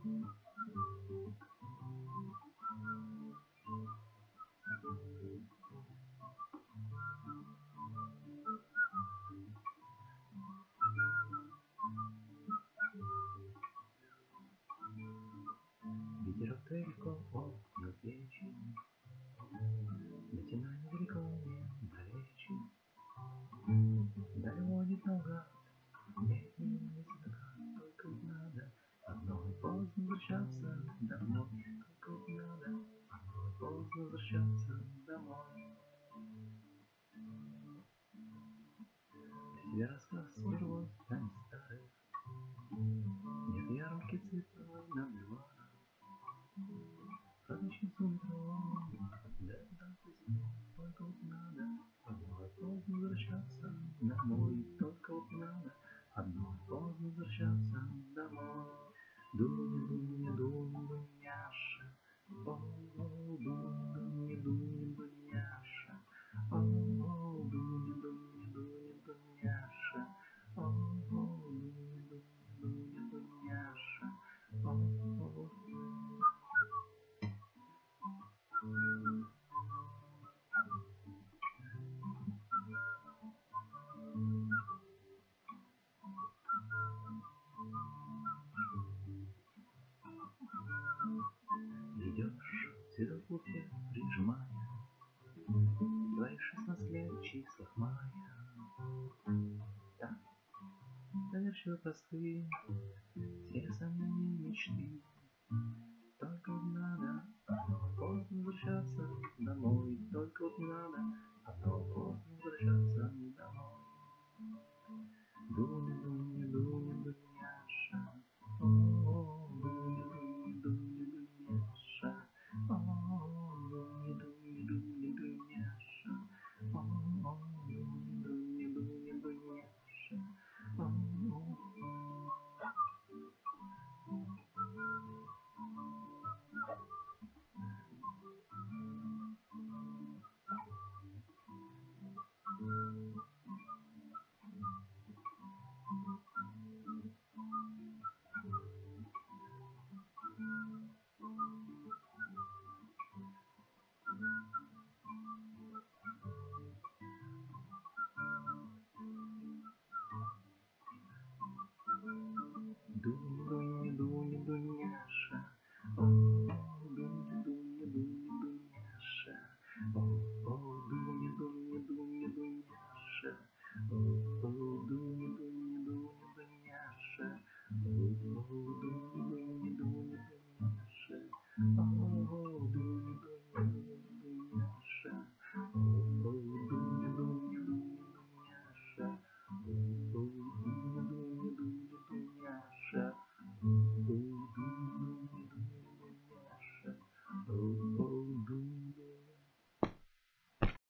Ветерок далеко обнял плечи, натянул далеко недалече. Доводит наугад летний закат, только вот надо одной поздно возвращаться домой. Только вот надо одной поздно возвращаться домой. Тебе рассказ впервой станет старый. Нет ярмарки цветной на бульварах. Различницу метро, да зимой. Только вот надо одной поздно возвращаться домой. Только вот надо одной поздно возвращаться домой. Дуня, дуня, дуня, дуняша, о, дуня, дуня, дуняша, о, дуня, дуня, дуня, дуняша, о, дуня, дуня, дуняша, о. Идешь в цветокурке, прижимая твои 16 лет в числах мая. Так, доверчиво простые все сомнения мечты. Только вот надо одной поздно возвращаться домой. Только вот надо одной поздно возвращаться домой. Дуня, дуня, дуня, дуняша, о, дуня, дуня, дуня, дуняша, о, дуня, дуня, дуня, дуняша, о, дуня, дуня, дуня, дуняша, о. Дуня,